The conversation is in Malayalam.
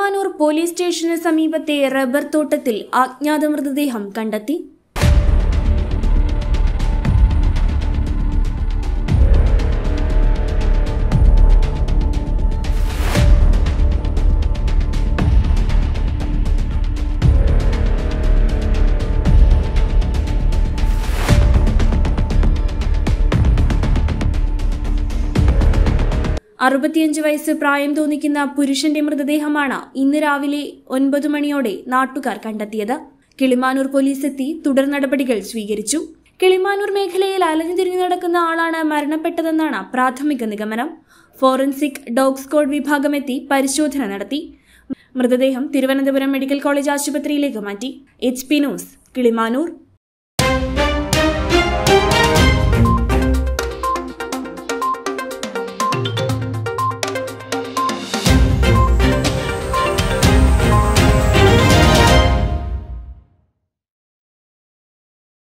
കിളിമാനൂർ പോലീസ് സ്റ്റേഷന് സമീപത്തെ റബ്ബർ തോട്ടത്തിൽ അജ്ഞാത മൃതദേഹം കണ്ടെത്തി. വയസ്സ് പ്രായം തോന്നിക്കുന്ന പുരുഷന്റെ മൃതദേഹമാണ് ഇന്ന് രാവിലെ 9 മണിയോടെ നാട്ടുകാർ കണ്ടെത്തിയത്. കിളിമാനൂർ പോലീസ് എത്തി തുടർ നടപടികൾ സ്വീകരിച്ചു. കിളിമാനൂർ മേഖലയിൽ അലഞ്ഞുതിരിഞ്ഞു നടക്കുന്ന ആളാണ് മരണപ്പെട്ടതെന്നാണ് പ്രാഥമിക നിഗമനം. ഫോറൻസിക് ഡോഗ് സ്ക്വാഡ് വിഭാഗം എത്തി പരിശോധന നടത്തി. മൃതദേഹം തിരുവനന്തപുരം മെഡിക്കൽ കോളേജ് ആശുപത്രിയിലേക്ക് മാറ്റി. HP news, Kilimanoor.